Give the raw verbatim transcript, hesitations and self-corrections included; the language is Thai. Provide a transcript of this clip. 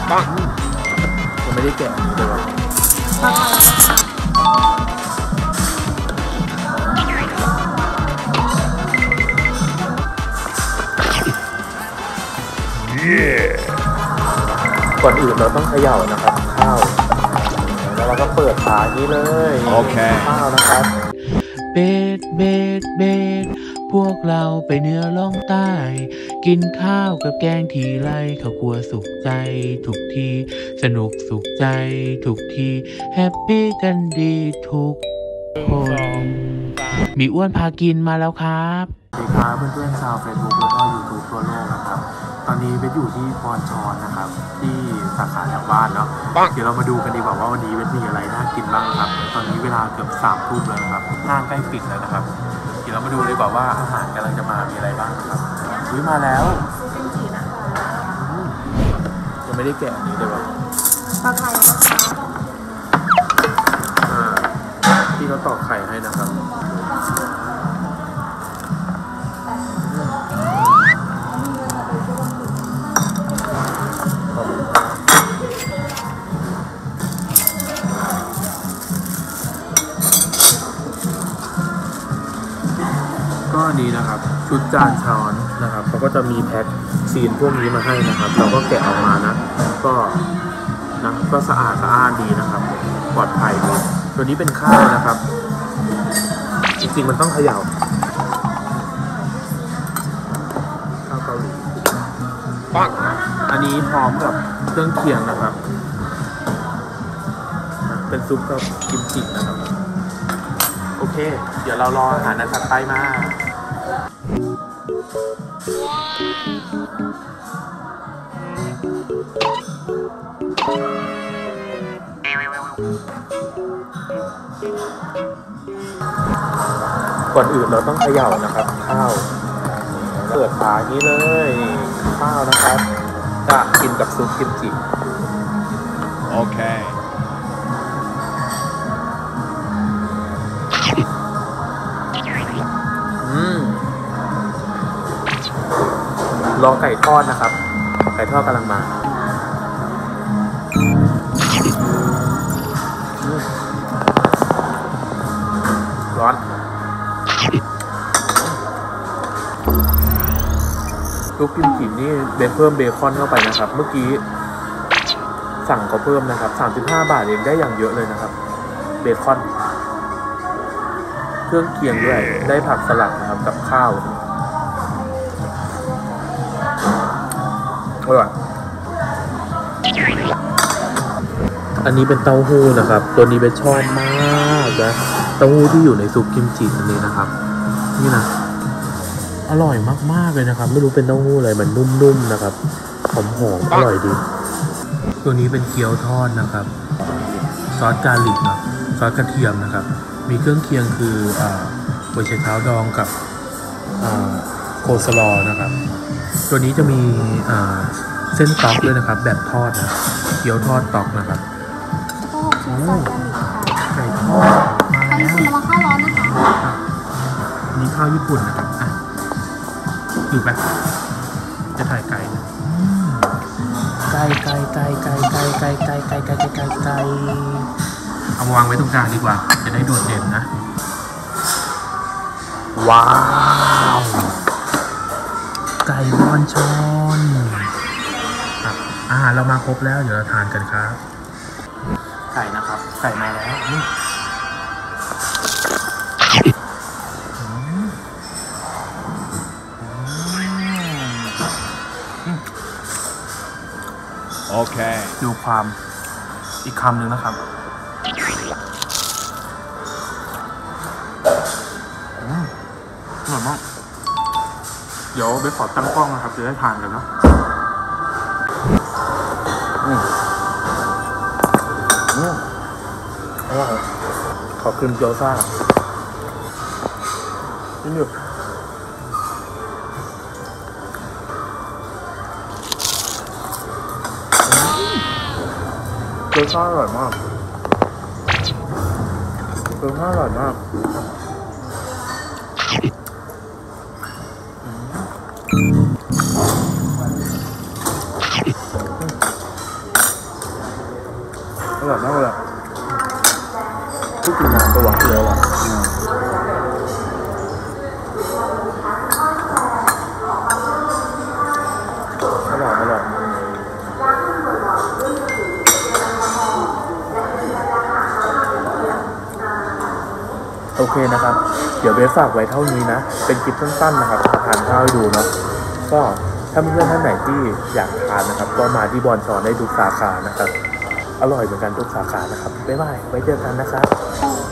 ยังไม่ได้แกะเลยวะก่อนอื่นเราต้องเขย่านะครับข้าวแล้วเราก็เปิดฝานี้เลยโอเคข้าวนะครับเบดเบดเบดพวกเราไปเหนือล่องใต้กินข้าวกับแกงทีไรเขาครัวสุขใจทุกทีสนุกสุขใจทุกทีแฮปปี้กันดีทุกคนมีอ้วนพากินมาแล้วครับสวัสดีครับเพื่อนๆชาวเฟซบุ๊กแล้วก็ยูทูบทั่วโลกนะครับตอนนี้เบสอยู่ที่ปอนชอนนะครับที่สาขาแถวบ้านเนาะเดี๋ยวเรามาดูกันดีกว่าว่าวันนี้เบสมีอะไรน่ากินบ้างครับตอนนี้เวลาเกือบสามทุ่มแล้วครับห้างใกล้ปิดแล้วนะครับเดี๋ยวเรามาดูดีกว่าว่าอาหารกำลังจะมามีอะไรบ้างครับวิมาแล้วยังไม่ได้แกะนี้เลยวะปลาไข่ที่เขาตอกไข่ให้นะครับก็นี้นะครับชุดจานช้อนนะครับเขาก็จะมีแพ็คซีนพวกนี้มาให้นะครับเราก็แกะออกมานะก็นะก็สะอาดสะอ้านดีนะครับปลอดภัยดีตัวนี้เป็นข้าวนะครับจริงๆมันต้องเขย่าข้าวเกาหลีปังอันนี้พร้อมกับเครื่องเคียงนะครับเป็นซุปกับกิมจินะครับโอเคเดี๋ยวเรารออาหารถัดไปมาก่อนอื่นเราต้องเขย่านะครับข้าวเปิดฝานี้เลยข้าวนะครับจะกินกับซุปกิมจิโอเคอืมรอไก่ทอดนะครับไก่ทอดกำลังมาร้อนซุปกิมจินี่เบนเพิ่มเบคอนเข้าไปนะครับเมื่อกี้สั่งเขาเพิ่มนะครับสามสิบห้าบาทเองได้อย่างเยอะเลยนะครับเบคอนเครื่องเคียงด้วยได้ผักสลัดนะครับกับข้าวอร่อยอันนี้เป็นเต้าหู้นะครับตัวนี้เป็นชอบมากนะเต้าหู้ที่อยู่ในซุปกิมจิอันนี้นะครับนี่นะอร่อยมากๆเลยนะครับไม่รู้เป็นเต้าหู้อะไรมันนุ่มๆนะครับหอมๆอร่อยดีตัวนี้เป็นเกี๊ยวทอดนะครับซอสกาลิกเนาะซอสกระเทียมนะครับมีเครื่องเคียงคือหัวไชเท้าดองกับโคสลอนะครับตัวนี้จะมีเส้นต๊อกด้วยนะครับแบบทอดนะเกี๊ยวทอดต๊อกนะครับไก่ทอดมาแล้วข้าวร้อนนะคะนี่ข้าวญี่ปุ่นนะครับอ่ะดูไปจะถ่ายไก่นะไก่ไก่ไก่ไก่ไก่ไก่ไก่ไก่ไก่ไก่ไก่ไก่เอามาวางไว้ตรงกลางดีกว่าจะได้โดดเด่นนะว้าวไก่บอนชอนครับอาหารเรามาครบแล้วเดี๋ยวเราทานกันครับไก่นะครับไก่มาแล้วนี่โอเคดูความอีกคำหนึ่งนะครับอร่อยมากเดี๋ยวไปขอตั้งกล้องนะครับจะได้ทานกันเนาะอืมอืมอร่อยขอครีมเกี๊ยวซ่านี่อยู่เกี๊ยวซ่าอร่อยมากเกี๊ยวซ่าอร่อยมากร่อยมากเลยที่กินน้ำตัวเดียวอ่ะอร่อยอร่อยโอเคนะครับ เดี๋ยวเบสฝากไว้เท่านี้นะ เป็นคลิปสั้นๆนะครับทานข้าวให้ดูเนาะก็ถ้าเพื่อนๆท่านไหนที่อยากทานนะครับ ก็มาที่บอนชอนได้ทุกสาขานะครับ อร่อยเหมือนกันทุกสาขานะครับบ๊ายบายไว้เจอกันนะครับ